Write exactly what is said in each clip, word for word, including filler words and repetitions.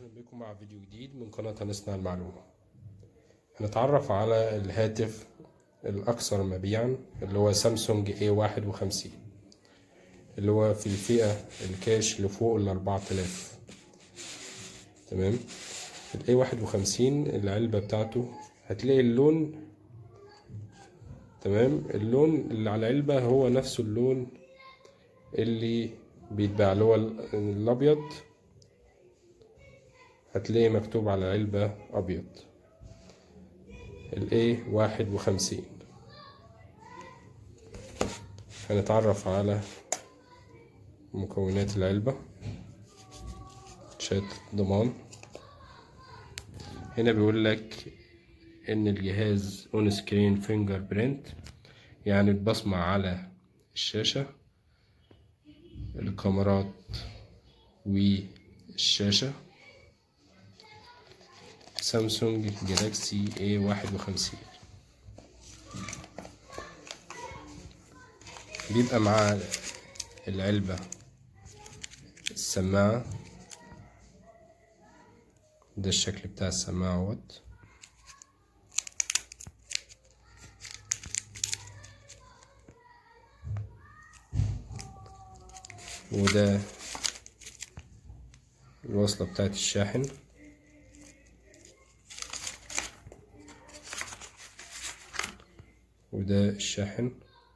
أهلا بكم مع فيديو جديد من قناة هنصنع المعلومة. هنتعرف على الهاتف الأكثر مبيعا اللي هو سامسونج إيه واحد وخمسين، اللي هو في الفئة الكاش اللي فوق الأربعة آلاف. تمام. ال إيه واحد وخمسين العلبة بتاعته هتلاقي اللون، تمام، اللون اللي على العلبة هو نفس اللون اللي بيتباع، اللي هو الأبيض. هتلاقي مكتوب على العلبة أبيض، ال إيه واحد وخمسين. هنتعرف على مكونات العلبة. شهادة ضمان. هنا بيقول لك إن الجهاز اون سكرين فينجر برينت، يعني البصمة على الشاشة، الكاميرات والشاشة. سامسونج جالاكسي إيه واحد وخمسين. بيبقى مع العلبة السماعة، ده الشكل بتاع السماعة اهوت. وده الوصلة بتاعت الشاحن. وده الشاحن.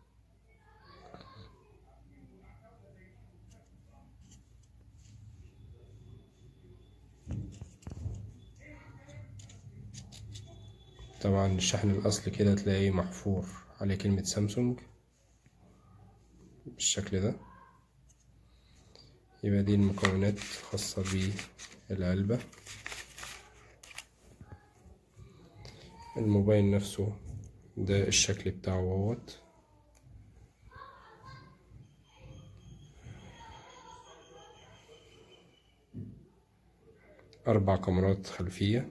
طبعا الشحن الأصلي كده تلاقيه محفور عليه كلمة سامسونج بالشكل ده. يبقى دي المكونات الخاصة بالعلبة. الموبايل نفسه ده الشكل بتاعه اهوت. أربع كاميرات خلفية.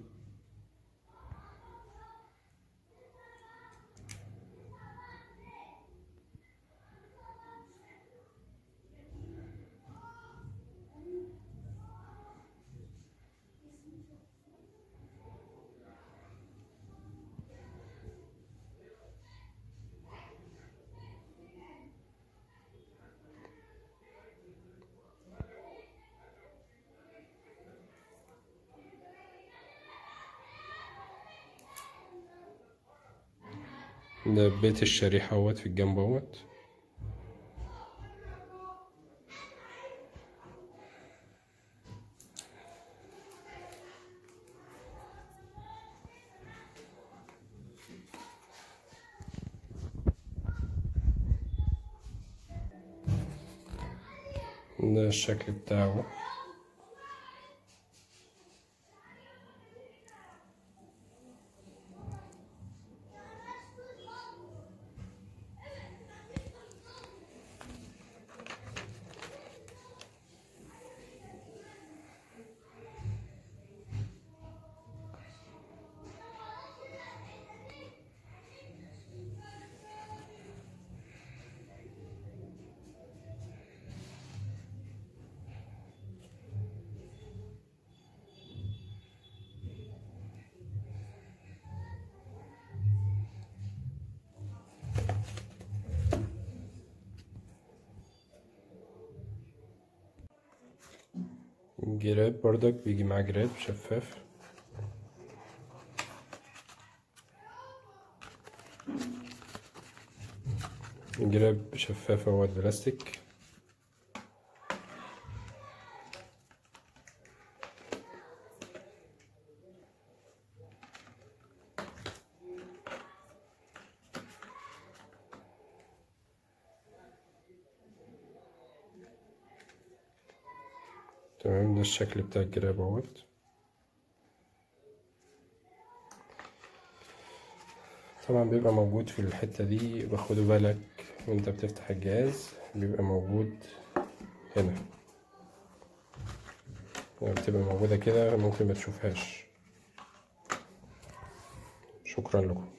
ده بيت الشريحة اهوت في الجنب اهوت. ده الشكل بتاعه. جراب بردك بيجي معاه جراب شفاف. جراب شفاف اهوت بلاستيك. تمام. ده الشكل بتاع الجراب اهوت. طبعا بيبقى موجود في الحتة دي، باخدوا بالك وانت بتفتح الجهاز، بيبقى موجود هنا، يعني بتبقى موجودة كده، ممكن ما تشوفهاش. شكرا لكم.